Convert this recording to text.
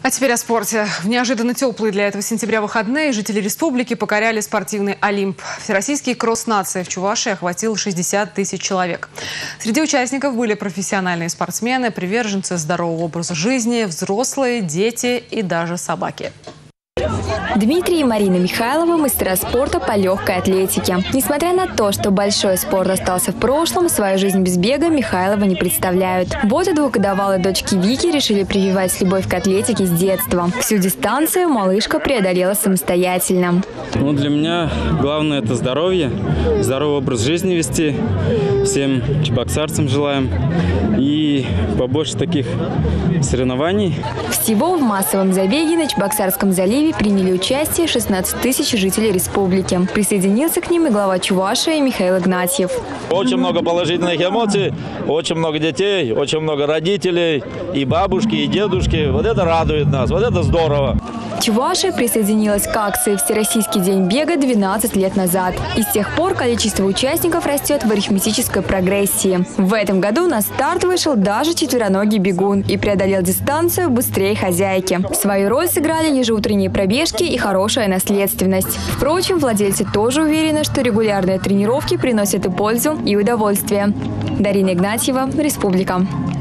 А теперь о спорте. В неожиданно теплые для этого сентября выходные жители республики покоряли спортивный Олимп. Всероссийский кросс-нации в Чувашии охватил 60 тысяч человек. Среди участников были профессиональные спортсмены, приверженцы здорового образа жизни, взрослые, дети и даже собаки. Дмитрий и Марина Михайловы – мастера спорта по легкой атлетике. Несмотря на то, что большой спорт остался в прошлом, свою жизнь без бега Михайловы не представляют. Вот и двухгодовалой дочке Вики решили прививать любовь к атлетике с детства. Всю дистанцию малышка преодолела самостоятельно. Для меня главное – это здоровье, здоровый образ жизни вести. Всем чебоксарцам желаем. И побольше таких соревнований. Всего в массовом забеге на Чебоксарском заливе приняли участие 16 тысяч жителей республики. Присоединился к ним и глава Чувашии Михаил Игнатьев. Очень много положительных эмоций, очень много детей, очень много родителей, и бабушки, и дедушки. Вот это радует нас, вот это здорово. Чувашия присоединилась к акции «Всероссийский день бега» 12 лет назад. И с тех пор количество участников растет в арифметической прогрессии. В этом году на старт вышел даже четвероногий бегун и преодолел дистанцию быстрее хозяйки. Свою роль сыграли ежеутренние пробежки и хорошая наследственность. Впрочем, владельцы тоже уверены, что регулярные тренировки приносят и пользу, и удовольствие. Дарина Игнатьева, Республика.